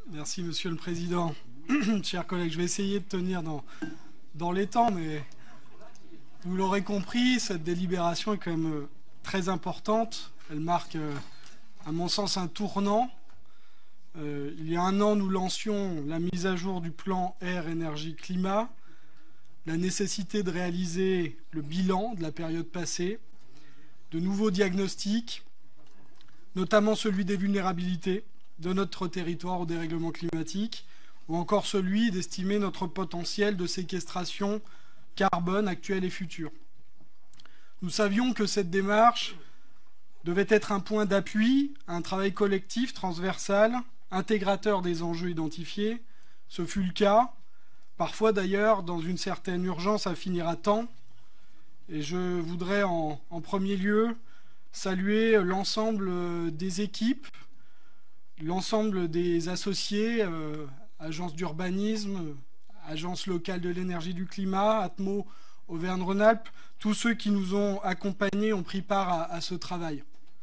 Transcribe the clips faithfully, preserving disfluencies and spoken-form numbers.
Merci, Monsieur le Président. Chers collègues, je vais essayer de tenir dans, dans les temps, mais vous l'aurez compris, cette délibération est quand même très importante. Elle marque, à mon sens, un tournant. Euh, il y a un an, nous lancions la mise à jour du plan air, énergie, climat, la nécessité de réaliser le bilan de la période passée, de nouveaux diagnostics, notamment celui des vulnérabilités de notre territoire au dérèglement climatique, ou encore celui d'estimer notre potentiel de séquestration carbone actuel et futur. Nous savions que cette démarche devait être un point d'appui à un travail collectif, transversal, intégrateur des enjeux identifiés. Ce fut le cas, parfois d'ailleurs dans une certaine urgence à finir à temps. Et je voudrais en, en premier lieu saluer l'ensemble des équipes, l'ensemble des associés, euh, agences d'urbanisme, agences locales de l'énergie du climat, Atmo, Auvergne-Rhône-Alpes, tous ceux qui nous ont accompagnés ont pris part à, à ce travail.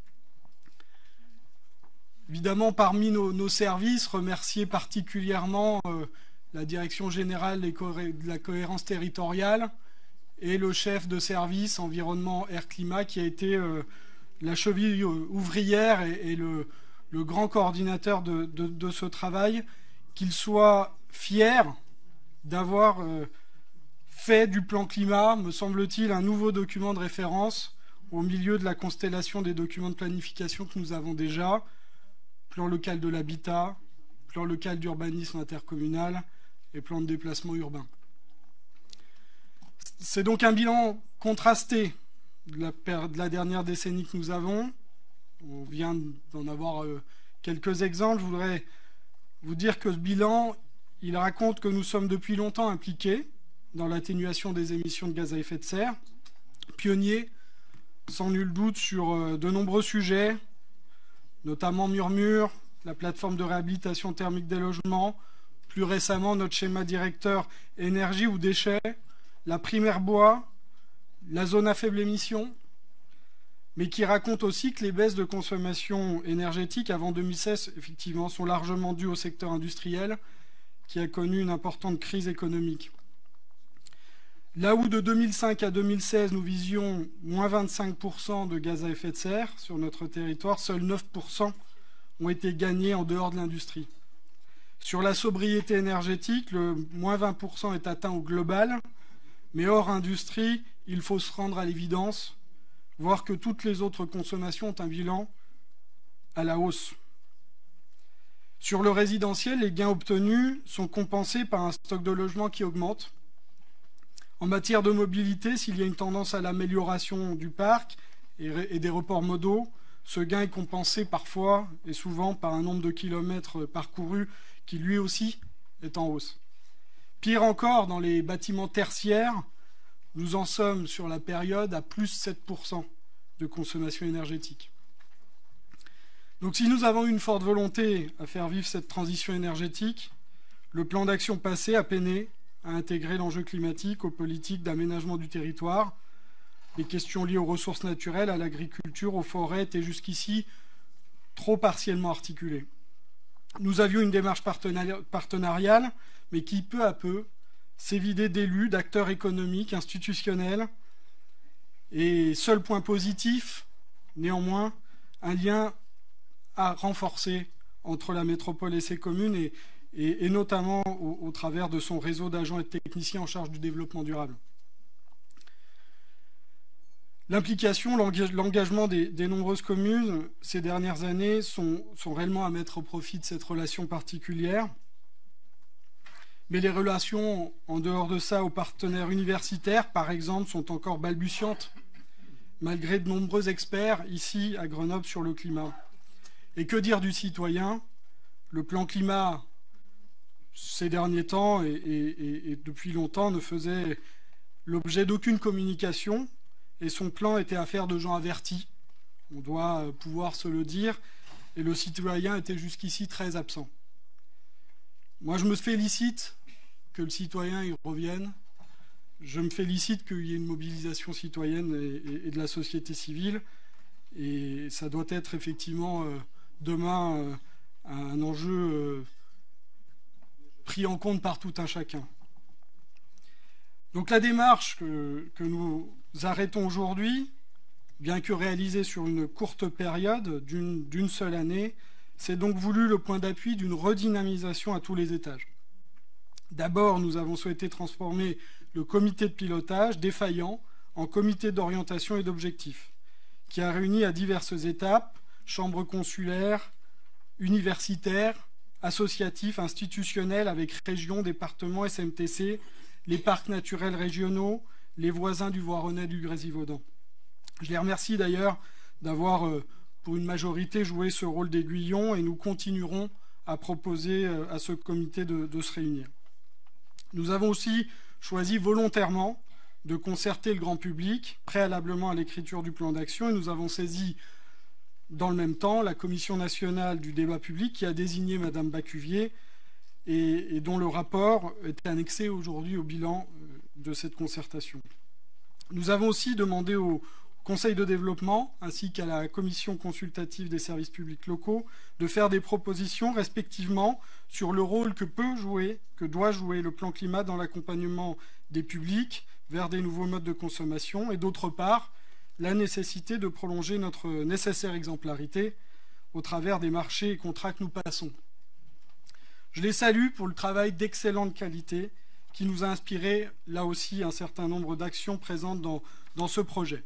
Évidemment, parmi nos, nos services, remercier particulièrement euh, la Direction générale de la cohérence territoriale et le chef de service environnement air-climat qui a été euh, la cheville ouvrière et, et le, le grand coordinateur de, de, de ce travail, qu'il soit fier d'avoir euh, fait du plan climat, me semble-t-il, un nouveau document de référence au milieu de la constellation des documents de planification que nous avons déjà, plan local de l'habitat, plan local d'urbanisme intercommunal et plan de déplacement urbain. C'est donc un bilan contrasté de la, de la dernière décennie que nous avons. On vient d'en avoir euh, quelques exemples. Je voudrais vous dire que ce bilan, il raconte que nous sommes depuis longtemps impliqués dans l'atténuation des émissions de gaz à effet de serre, pionniers, sans nul doute, sur euh, de nombreux sujets, notamment Murmure, la plateforme de réhabilitation thermique des logements, plus récemment notre schéma directeur énergie ou déchets, la primaire bois, la zone à faible émission, mais qui raconte aussi que les baisses de consommation énergétique avant deux mille seize, effectivement, sont largement dues au secteur industriel, qui a connu une importante crise économique. Là où de deux mille cinq à deux mille seize, nous visions moins vingt-cinq pour cent de gaz à effet de serre sur notre territoire, seuls neuf pour cent ont été gagnés en dehors de l'industrie. Sur la sobriété énergétique, le moins vingt pour cent est atteint au global, mais hors industrie, il faut se rendre à l'évidence, voir que toutes les autres consommations ont un bilan à la hausse. Sur le résidentiel, les gains obtenus sont compensés par un stock de logements qui augmente. En matière de mobilité, s'il y a une tendance à l'amélioration du parc et des reports modaux, ce gain est compensé parfois et souvent par un nombre de kilomètres parcourus qui lui aussi est en hausse. Pire encore, dans les bâtiments tertiaires, nous en sommes sur la période à plus sept pour cent de consommation énergétique. Donc si nous avons une forte volonté à faire vivre cette transition énergétique, le plan d'action passé a peiné à intégrer l'enjeu climatique aux politiques d'aménagement du territoire. Les questions liées aux ressources naturelles, à l'agriculture, aux forêts étaient jusqu'ici trop partiellement articulées. Nous avions une démarche partenariale, mais qui peu à peu s'est vidée d'élus, d'acteurs économiques, institutionnels. Et seul point positif, néanmoins, un lien à renforcer entre la métropole et ses communes, et, et, et notamment au, au travers de son réseau d'agents et de techniciens en charge du développement durable. L'implication, l'engagement des, des nombreuses communes ces dernières années sont, sont réellement à mettre au profit de cette relation particulière. Mais les relations en dehors de ça aux partenaires universitaires, par exemple, sont encore balbutiantes, malgré de nombreux experts ici à Grenoble sur le climat. Et que dire du citoyen? Le plan climat, ces derniers temps et, et, et depuis longtemps, ne faisait l'objet d'aucune communication, et son plan était affaire de gens avertis. On doit pouvoir se le dire, et le citoyen était jusqu'ici très absent. Moi, je me félicite que le citoyen y revienne. Je me félicite qu'il y ait une mobilisation citoyenne et, et, et de la société civile. Et ça doit être effectivement euh, demain euh, un enjeu euh, pris en compte par tout un chacun. Donc la démarche que, que nous arrêtons aujourd'hui, bien que réalisée sur une courte période d'une d'une seule année, c'est donc voulu le point d'appui d'une redynamisation à tous les étages. D'abord, nous avons souhaité transformer le comité de pilotage défaillant en comité d'orientation et d'objectifs, qui a réuni à diverses étapes, chambres consulaires, universitaires, associatifs, institutionnels, avec régions, départements, S M T C, les parcs naturels régionaux, les voisins du Voironnais du Grésivaudan. Je les remercie d'ailleurs d'avoir, euh, pour une majorité, joué ce rôle d'aiguillon et nous continuerons à proposer euh, à ce comité de, de se réunir. Nous avons aussi choisi volontairement de concerter le grand public préalablement à l'écriture du plan d'action et nous avons saisi dans le même temps la Commission nationale du débat public qui a désigné Madame Bacuvier et, et dont le rapport est annexé aujourd'hui au bilan de cette concertation. Nous avons aussi demandé au Conseil de développement ainsi qu'à la Commission consultative des services publics locaux de faire des propositions respectivement sur le rôle que peut jouer, que doit jouer le plan climat dans l'accompagnement des publics vers des nouveaux modes de consommation et d'autre part la nécessité de prolonger notre nécessaire exemplarité au travers des marchés et contrats que nous passons. Je les salue pour le travail d'excellente qualité qui nous a inspiré là aussi un certain nombre d'actions présentes dans, dans ce projet.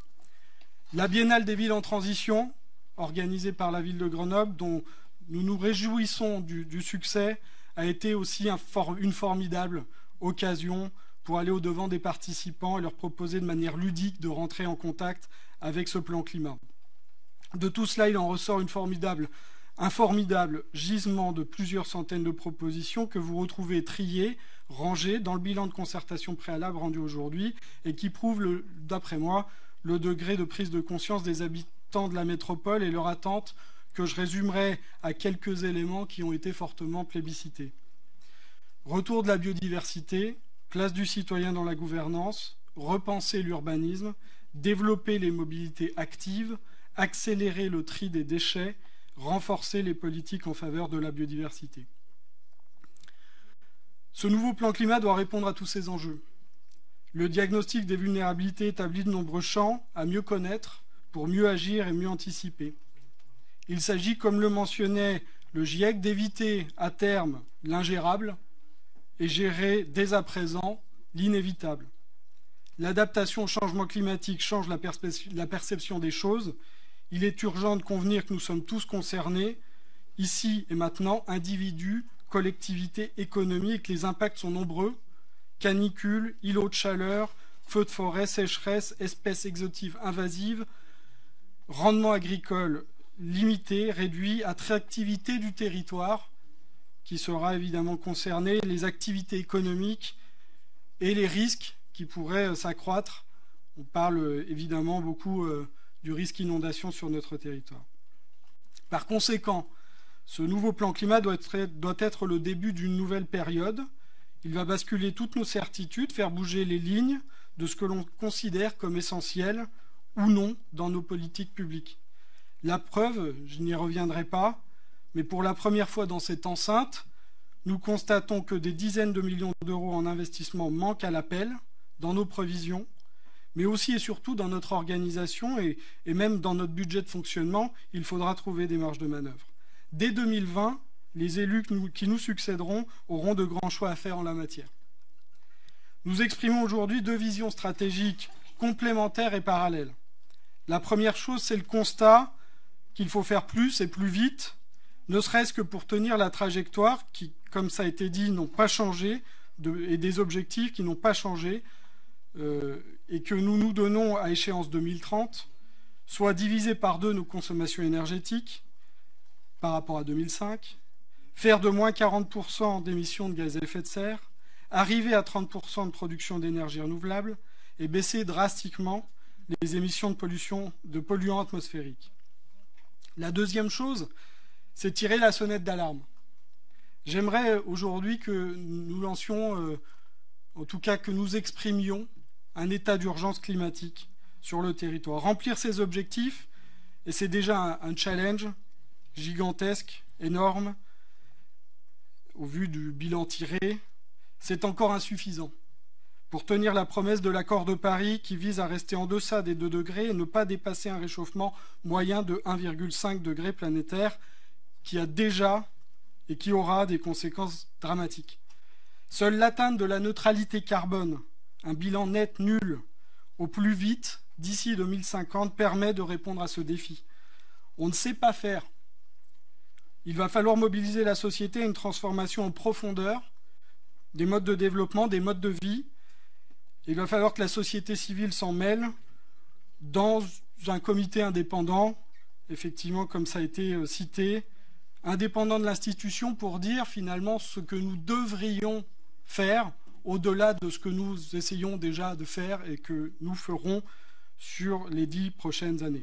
La Biennale des villes en transition, organisée par la ville de Grenoble, dont nous nous réjouissons du, du succès, a été aussi un for, une formidable occasion pour aller au-devant des participants et leur proposer de manière ludique de rentrer en contact avec ce plan climat. De tout cela, il en ressort une formidable, un formidable gisement de plusieurs centaines de propositions que vous retrouvez triées, rangées dans le bilan de concertation préalable rendu aujourd'hui et qui prouve, d'après moi, le degré de prise de conscience des habitants de la métropole et leur attente que je résumerai à quelques éléments qui ont été fortement plébiscités. Retour de la biodiversité, place du citoyen dans la gouvernance, repenser l'urbanisme, développer les mobilités actives, accélérer le tri des déchets, renforcer les politiques en faveur de la biodiversité. Ce nouveau plan climat doit répondre à tous ces enjeux. Le diagnostic des vulnérabilités établit de nombreux champs à mieux connaître pour mieux agir et mieux anticiper. Il s'agit, comme le mentionnait le GIEC, d'éviter à terme l'ingérable et gérer dès à présent l'inévitable. L'adaptation au changement climatique change la, la perception des choses. Il est urgent de convenir que nous sommes tous concernés, ici et maintenant, individus, collectivités, économies, et que les impacts sont nombreux. Canicules, îlots de chaleur, feux de forêt, sécheresse, espèces exotives invasives, rendement agricole limité, réduit, attractivité du territoire, qui sera évidemment concerné, les activités économiques et les risques qui pourraient s'accroître. On parle évidemment beaucoup euh, du risque inondation sur notre territoire. Par conséquent, ce nouveau plan climat doit être, doit être le début d'une nouvelle période. Il va basculer toutes nos certitudes, faire bouger les lignes de ce que l'on considère comme essentiel ou non dans nos politiques publiques. La preuve, je n'y reviendrai pas, mais pour la première fois dans cette enceinte, nous constatons que des dizaines de millions d'euros en investissement manquent à l'appel dans nos prévisions, mais aussi et surtout dans notre organisation et, et même dans notre budget de fonctionnement, il faudra trouver des marges de manœuvre. Dès deux mille vingt, les élus qui nous, qui nous succéderont auront de grands choix à faire en la matière. Nous exprimons aujourd'hui deux visions stratégiques complémentaires et parallèles. La première chose, c'est le constat qu'il faut faire plus et plus vite, ne serait-ce que pour tenir la trajectoire qui, comme ça a été dit, n'ont pas changé, de, et des objectifs qui n'ont pas changé, euh, et que nous nous donnons à échéance deux mille trente, soit diviser par deux nos consommations énergétiques par rapport à deux mille cinq, faire de moins quarante pour cent d'émissions de gaz à effet de serre, arriver à trente pour cent de production d'énergie renouvelable et baisser drastiquement les émissions de, pollution, de polluants atmosphériques. La deuxième chose, c'est tirer la sonnette d'alarme. J'aimerais aujourd'hui que nous lancions, euh, en tout cas que nous exprimions un état d'urgence climatique sur le territoire. Remplir ces objectifs, et c'est déjà un, un challenge gigantesque, énorme, vu du bilan tiré, c'est encore insuffisant pour tenir la promesse de l'accord de Paris qui vise à rester en deçà des deux degrés et ne pas dépasser un réchauffement moyen de un virgule cinq degré planétaire qui a déjà et qui aura des conséquences dramatiques. Seule l'atteinte de la neutralité carbone, un bilan net nul au plus vite d'ici deux mille cinquante, permet de répondre à ce défi. On ne sait pas faire. Il va falloir mobiliser la société à une transformation en profondeur des modes de développement, des modes de vie. Il va falloir que la société civile s'en mêle dans un comité indépendant, effectivement, comme ça a été cité, indépendant de l'institution pour dire finalement ce que nous devrions faire au-delà de ce que nous essayons déjà de faire et que nous ferons sur les dix prochaines années.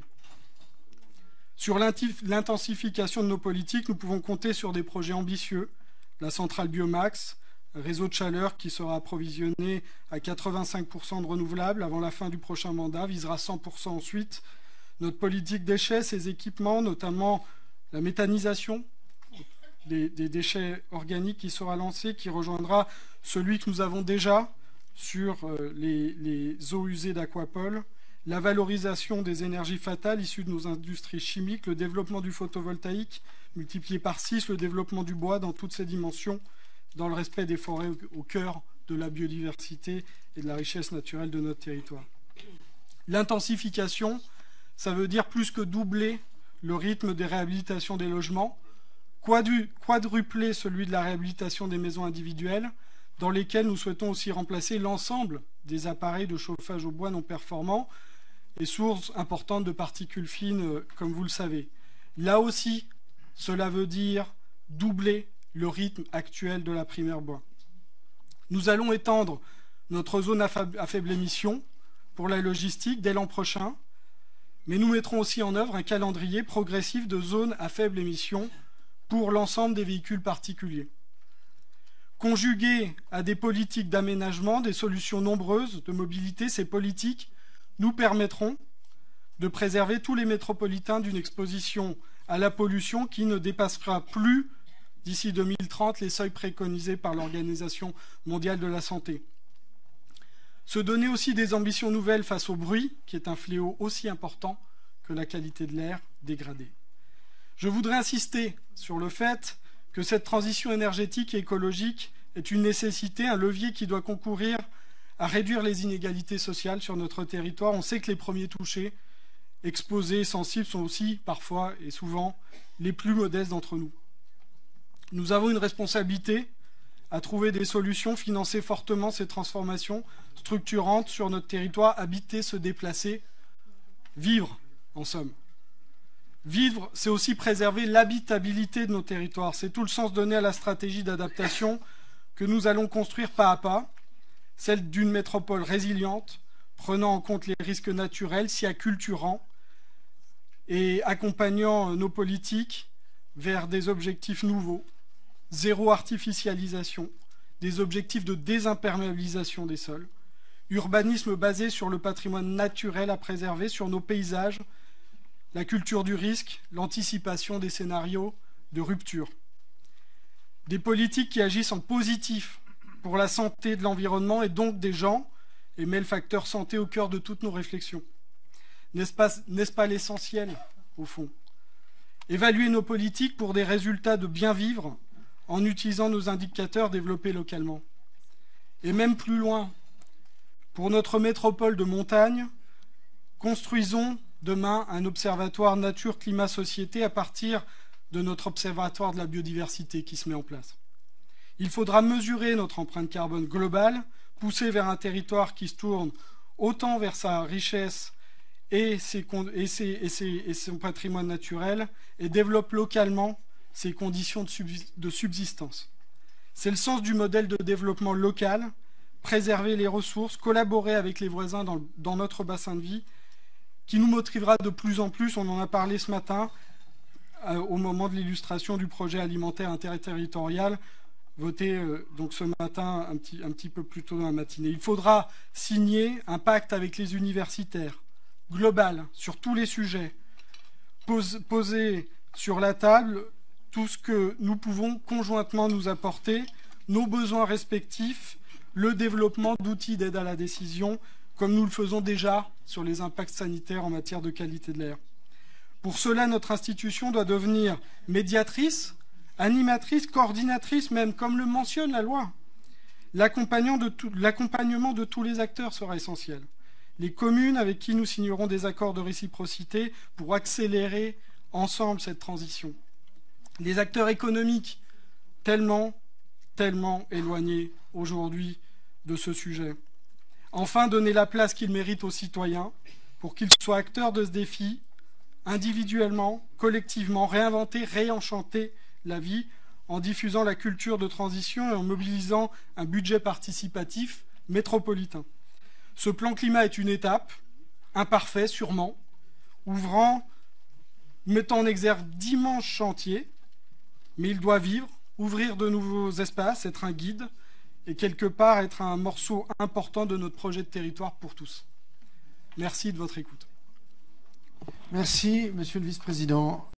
Sur l'intensification de nos politiques, nous pouvons compter sur des projets ambitieux, la centrale Biomax, un réseau de chaleur qui sera approvisionné à quatre-vingt-cinq pour cent de renouvelables avant la fin du prochain mandat, visera cent pour cent ensuite. Notre politique déchets, ses équipements, notamment la méthanisation des, des déchets organiques qui sera lancée, qui rejoindra celui que nous avons déjà sur les, les eaux usées d'Aquapol, la valorisation des énergies fatales issues de nos industries chimiques, le développement du photovoltaïque multiplié par six, le développement du bois dans toutes ses dimensions, dans le respect des forêts au cœur de la biodiversité et de la richesse naturelle de notre territoire. L'intensification, ça veut dire plus que doubler le rythme des réhabilitations des logements, quadrupler celui de la réhabilitation des maisons individuelles, dans lesquelles nous souhaitons aussi remplacer l'ensemble des appareils de chauffage au bois non performants et sources importantes de particules fines, comme vous le savez. Là aussi, cela veut dire doubler le rythme actuel de la primaire bois. Nous allons étendre notre zone à faible émission pour la logistique dès l'an prochain, mais nous mettrons aussi en œuvre un calendrier progressif de zones à faible émission pour l'ensemble des véhicules particuliers. Conjuguées à des politiques d'aménagement, des solutions nombreuses de mobilité, ces politiques nous permettront de préserver tous les métropolitains d'une exposition à la pollution qui ne dépassera plus d'ici deux mille trente les seuils préconisés par l'Organisation mondiale de la santé. Se donner aussi des ambitions nouvelles face au bruit, qui est un fléau aussi important que la qualité de l'air dégradée. Je voudrais insister sur le fait que cette transition énergétique et écologique est une nécessité, un levier qui doit concourir à réduire les inégalités sociales sur notre territoire. On sait que les premiers touchés, exposés, sensibles, sont aussi parfois et souvent les plus modestes d'entre nous. Nous avons une responsabilité à trouver des solutions, financer fortement ces transformations structurantes sur notre territoire, habiter, se déplacer, vivre, en somme. Vivre, c'est aussi préserver l'habitabilité de nos territoires. C'est tout le sens donné à la stratégie d'adaptation que nous allons construire pas à pas, celle d'une métropole résiliente, prenant en compte les risques naturels, s'y acculturant et accompagnant nos politiques vers des objectifs nouveaux, zéro artificialisation, des objectifs de désimperméabilisation des sols, urbanisme basé sur le patrimoine naturel à préserver, sur nos paysages, la culture du risque, l'anticipation des scénarios de rupture. Des politiques qui agissent en positif pour la santé de l'environnement et donc des gens, et met le facteur santé au cœur de toutes nos réflexions. N'est-ce pas, n'est-ce pas l'essentiel, au fond? Évaluer nos politiques pour des résultats de bien vivre en utilisant nos indicateurs développés localement. Et même plus loin, pour notre métropole de montagne, construisons demain un observatoire nature-climat-société à partir de notre observatoire de la biodiversité qui se met en place. Il faudra mesurer notre empreinte carbone globale, pousser vers un territoire qui se tourne autant vers sa richesse et, ses, et, ses, et, ses, et son patrimoine naturel et développe localement ses conditions de subsistance. C'est le sens du modèle de développement local, préserver les ressources, collaborer avec les voisins dans, dans notre bassin de vie, qui nous motivera de plus en plus, on en a parlé ce matin, euh, au moment de l'illustration du projet alimentaire interterritorial, voté euh, donc ce matin, un petit, un petit peu plus tôt dans la matinée. Il faudra signer un pacte avec les universitaires, global, sur tous les sujets, pose, poser sur la table tout ce que nous pouvons conjointement nous apporter, nos besoins respectifs, le développement d'outils d'aide à la décision, comme nous le faisons déjà sur les impacts sanitaires en matière de qualité de l'air. Pour cela, notre institution doit devenir médiatrice, animatrice, coordinatrice même, comme le mentionne la loi. L'accompagnement de, tout, l'accompagnement de tous les acteurs sera essentiel. Les communes avec qui nous signerons des accords de réciprocité pour accélérer ensemble cette transition. Les acteurs économiques, tellement, tellement éloignés aujourd'hui de ce sujet. Enfin, donner la place qu'ils méritent aux citoyens pour qu'ils soient acteurs de ce défi, individuellement, collectivement, réinventer, réenchanter la vie en diffusant la culture de transition et en mobilisant un budget participatif métropolitain. Ce plan climat est une étape, imparfait sûrement, ouvrant, mettant en exergue d'immenses chantiers, mais il doit vivre, ouvrir de nouveaux espaces, être un guide et quelque part être un morceau important de notre projet de territoire pour tous. Merci de votre écoute. Merci, Monsieur le Vice-président.